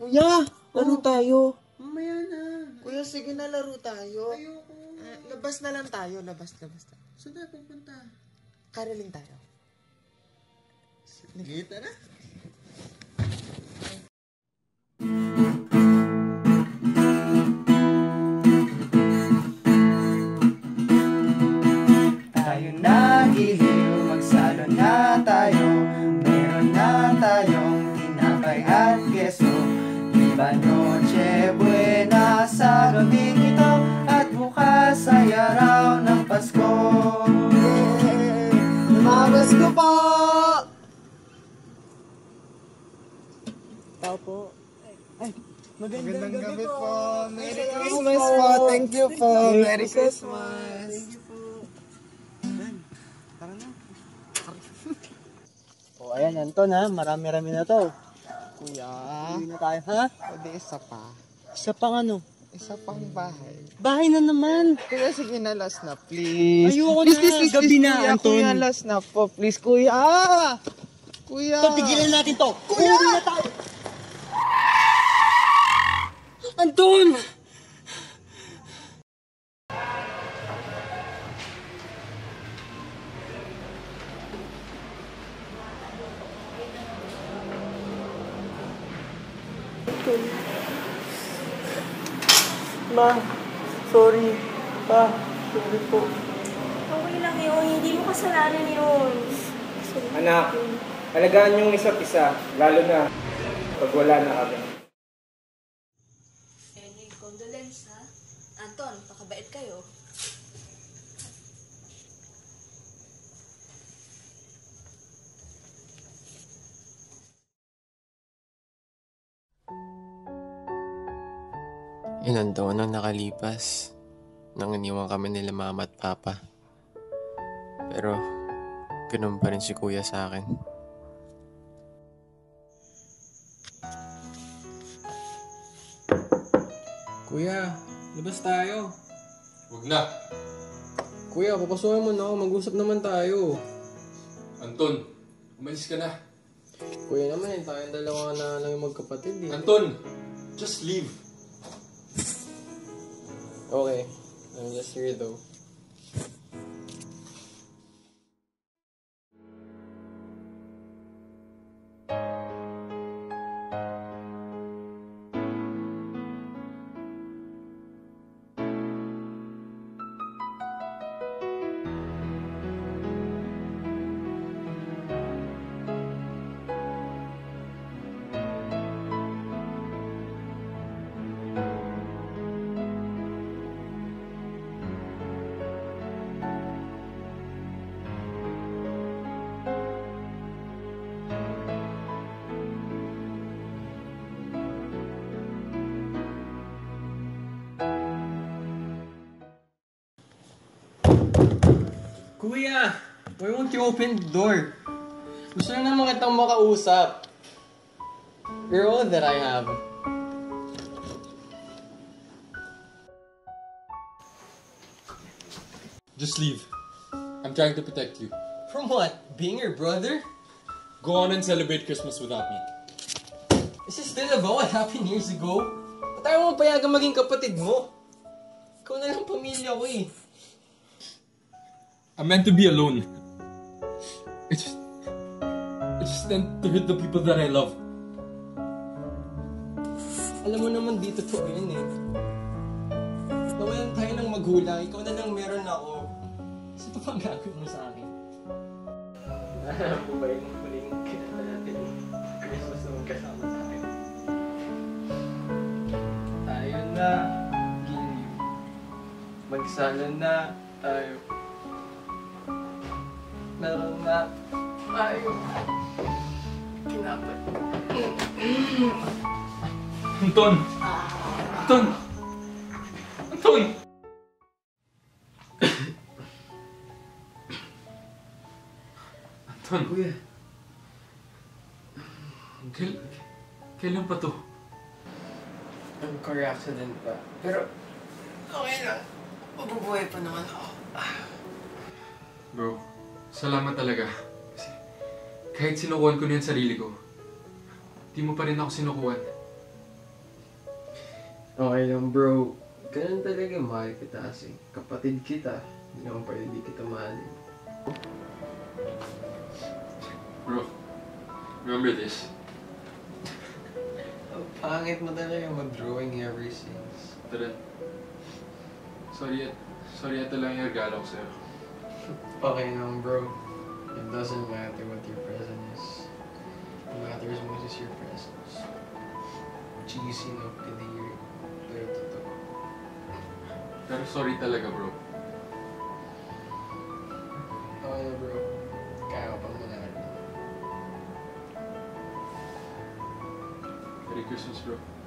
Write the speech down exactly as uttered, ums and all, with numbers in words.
Kuya, laro tayo. Mamaya na. Kuya, sige na, laro tayo. Ayoko. Uh, labas na lang tayo, labas, labas tayo. Saan tayo pupunta? Caroling tayo. Sige, tara. Tayo na giliw, magsalo na tayo. Meron na tayong tinapay at keso. Iba noche buena sa gabing ito. At bukas ay araw ng Pasko. Lumabas ko po! Tao po. Ay, magandang, Magandang gabi, gabi, po. po. Merry Ay, Christmas salamat po. Thank you po. Merry Merry Christmas. Christmas. Thank you po. Tara na. O ayan, Anton ha, marami-rami na to. Kuya, Hindi na tayo, ha? pwede isa pa. Isa pang ano? Isa pang bahay. Bahay na naman. Kuya, sige na, last na, please. Ayoko please, na. Please, please, Gabi please, na, kuya, Anton. Kuya, last na po, please, kuya. Ah! Kuya. Ito, tigilan natin to. Kuya! Uuwi na tayo. Anton! Ma, sorry. Pa, sorry po. Okay lang yun. Hindi mo kasalanan yun. Anak, alagaan yung isa't isa, lalo na pag wala na kami. Any condolence, ha? Anton, pakabait kayo. Ilang taon ang nakalipas nang iniwan kami nila mama at papa. Pero, ganun pa rin si kuya sa akin. Kuya, labas tayo. Huwag na. Kuya, papasukin mo na ako. Mag-usap naman tayo. Anton, umalis ka na. Kuya naman, eh, tayong dalawa na lang yung magkapatid eh. Anton, just leave. Okay, I'm just here though. Kuya, why won't you open the door? Gusto na naman kitang makausap. You're all that I have. Just leave. I'm trying to protect you. From what? Being your brother? Go on and celebrate Christmas without me. Is this still about what happened years ago? Ba't ayaw mo payagang maging kapatid mo? Ikaw na lang pamilya ko eh. I'm meant to be alone. I just... I just tend to hurt the people that I love. Alam mo naman dito to yun eh. Nawalan tayo ng magulang, ikaw na lang meron ako. Kasi pa pang gagawin mo sa akin? Alam mo ba yung huling kinata natin Christmas na magkasama sa akin? Tayo na, giliw. Magsalo na tayo. Meron na tayo. Kinapay. Anton! Anton! Anton! Anton! Kuya. Kail kailan pa to? Ang car accident pa. Pero, okay lang. Mabubuhay pa naman ako. Bro, salamat talaga. Kasi kahit sinukuhan ko na yung sarili ko, di mo pa rin ako sinukuhan. Okay lang bro. Ganun talaga, mahal kita kasi. Kapatid kita. Hindi naman pwede di kita mahalin. Bro, remember this. Ang pangit mo talaga mag-drawing ever since. Tara. Sorry, at sorry, ito lang yung regalo ko sa'yo. Okay lang bro. It doesn't matter what your present is. What matters most is your presence. Cheesy no to hear it. Pero totoo. Pero sorry talaga, bro. Okay na bro. Kaya ko pang manalo. Merry Christmas, bro.